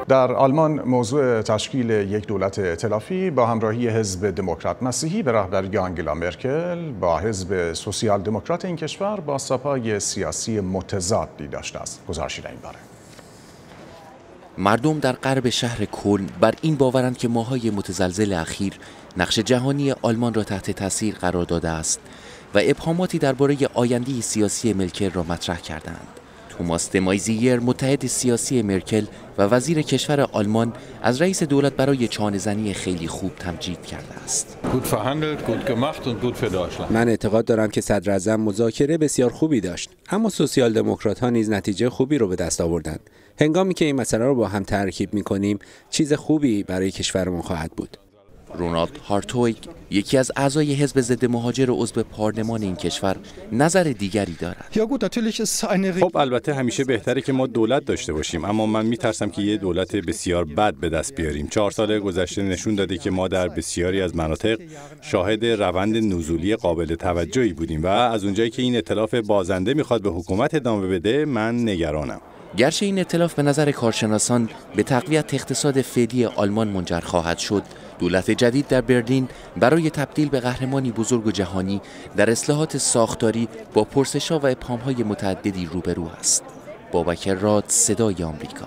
در آلمان موضوع تشکیل یک دولت ائتلافی با همراهی حزب دموکرات مسیحی به رهبری آنگلا مرکل با حزب سوسیال دموکرات این کشور با ساپای سیاسی متضادی داشته است. گزارشی در این باره. مردم در غرب شهر کلن بر این باورند که ماه‌های متزلزل اخیر نقش جهانی آلمان را تحت تاثیر قرار داده است و ابهاماتی درباره آینده سیاسی مرکل را مطرح کردند. توماس دمایزیر، متحد سیاسی مرکل و وزیر کشور آلمان، از رئیس دولت برای چانه‌زنی خیلی خوب تمجید کرده است. من اعتقاد دارم که صدر اعظم مذاکره بسیار خوبی داشت، اما سوسیال دموکرات ها نیز نتیجه خوبی رو به دست آوردند. هنگامی که این مسئله رو با هم ترکیب می‌کنیم، چیز خوبی برای کشورمون خواهد بود. رونالد هارتویگ، یکی از اعضای حزب ضد مهاجر و عضو پارلمان این کشور، نظر دیگری دارد. خب البته همیشه بهتره که ما دولت داشته باشیم، اما من میترسم که یه دولت بسیار بد به دست بیاریم. 4 سال گذشته نشون داده که ما در بسیاری از مناطق شاهد روند نزولی قابل توجهی بودیم و از اونجایی که این ائتلاف بازنده میخواد به حکومت ادامه بده، من نگرانم. گرچه این ائتلاف به نظر کارشناسان به تقویت اقتصاد فعلی آلمان منجر خواهد شد، دولت جدید در برلین برای تبدیل به قهرمانی بزرگ و جهانی در اصلاحات ساختاری با پرسش‌ها و ابهام‌های متعددی روبرو است. بابکر راد، صدای آمریکا.